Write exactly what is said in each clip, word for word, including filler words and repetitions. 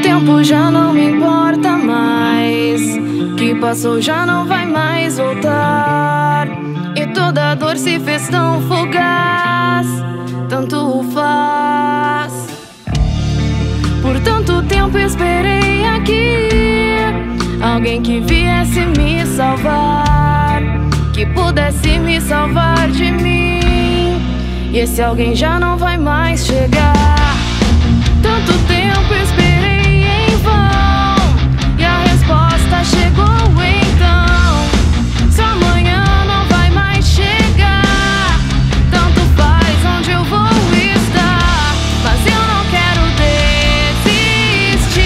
tempo já não me importa mais, que passou já não vai mais voltar. E toda dor se fez tão fugaz, tanto faz. Por tanto tempo esperei aqui alguém que viesse me salvar, que pudesse me salvar de mim. E esse alguém já não vai mais chegar. Tanto tempo esperei em vão, e a resposta chegou então. Se amanhã não vai mais chegar, tanto faz onde eu vou estar. Mas eu não quero desistir,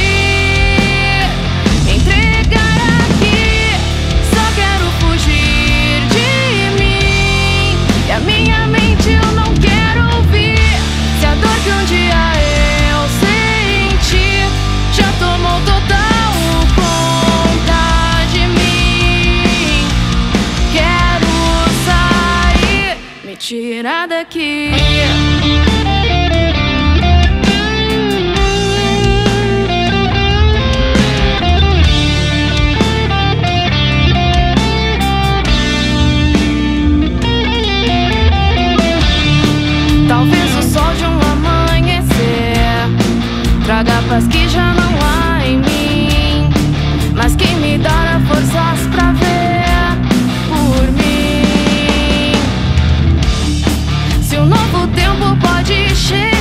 me entregar aqui. Só quero fugir de mim, e a minha mente eu não quero ouvir. Se a dor que um dia eu senti já tomou total conta de mim, quero sair, me tirar daqui. Talvez o sol de um amanhecer traga a paz que já não há em mim, mas quem me dará forças pra ver por mim? Se um novo tempo pode chegar,